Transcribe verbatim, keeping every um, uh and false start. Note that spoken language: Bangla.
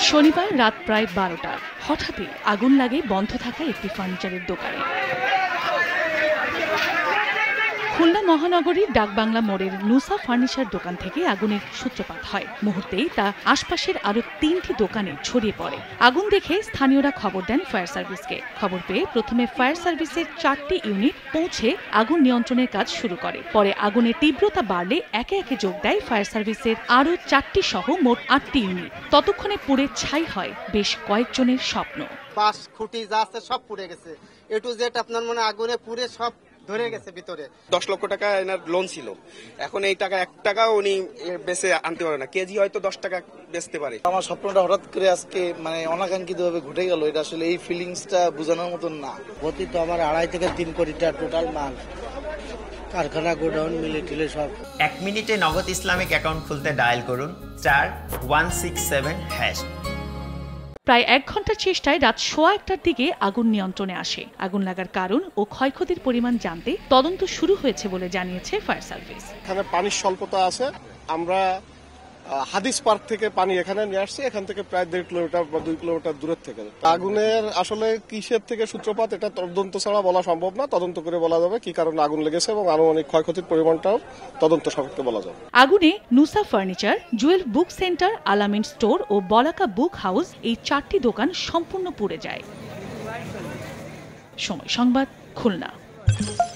শনিবার রাত প্রায় বারোটা হঠাৎই আগুন লাগে বন্ধ থাকা একটি ফার্নিচারের দোকানে। খুলনা মহানগরীর ডাকবাংলা মোড়ের নুসা ফার্নিচার দোকান থেকে আগুনের সূত্রপাত হয়। মুহূর্তেই তা আশপাশের আরো তিনটি দোকানে ছড়িয়ে পড়ে। আগুন দেখে স্থানীয়রা খবর দেন ফায়ার সার্ভিসকে। খবর পেয়ে প্রথমে ফায়ার সার্ভিসের চারটি ইউনিট পৌঁছে আগুন নিয়ন্ত্রণের কাজ শুরু করে। পরে আগুনের তীব্রতা বাড়লে একে একে যোগ দেয় ফায়ার সার্ভিসের আরো চারটি সহ মোট আটটি ইউনিট। ততক্ষণে পুড়ে ছাই হয় বেশ কয়েকজনের স্বপ্ন। পাঁচ খুঁটি যা আছে সব পুড়ে গেছে। এ টু জেড আপনার মানে আগুনে পুড়ে সব ধরে গেছে ভিতরে। দশ লক্ষ টাকা এনার লোন ছিল, এখন এই টাকা এক টাকাও উনি বেচে আনতে পারে না। কেজি হয়তো দশ টাকা বেচতে পারে। আমার স্বপ্নটা হঠাৎ করে আজকে মানে অনাকাঙ্ক্ষিত ভাবে ঘটে গেল। এটা আসলে এই ফিলিংসটা বোঝানোর মতন না। প্রতি তো আমার আড়াই থেকে তিন কোটি টাকা টোটাল মাল, কারখানা গোডাউন মিলে টিলে সব। এক মিনিটে নগদ ইসলামিক অ্যাকাউন্ট খুলতে ডায়াল করুন চার ওয়ান সিক্স সেভেন হ্যাশ। প্রায় এক ঘন্টার চেষ্টায় রাত সোয়া একটার দিকে আগুন নিয়ন্ত্রণে আসে। আগুন লাগার কারণ ও ক্ষয়ক্ষতির পরিমাণ জানতে তদন্ত শুরু হয়েছে বলে জানিয়েছে ফায়ার সার্ভিস। এখানে পানির স্বল্পতা আছে। আমরা হাদিস পার্ক থেকে পানি এখানে নিয়ে আসছি, এখান থেকে প্রায় দেড় কিলোমিটার বা দুই কিলোমিটার দূরের থেকে। আগুনের আসলে কিসের থেকে সূত্রপাত এটা তদন্ত ছাড়া বলা সম্ভব না। তদন্ত করে বলা যাবে কি কারণে আগুন লেগেছে এবং আরো অনেক ক্ষয়ক্ষতির পরিমাণটাও তদন্ত সাপেক্ষে বলা যাবে। আগুনে Nusa furniture, jewel book centre, Alamin store ও বলাকা বুক হাউস এই চারটি দোকান সম্পূর্ণ পুড়ে যায়। সময় সংবাদ, খুলনা।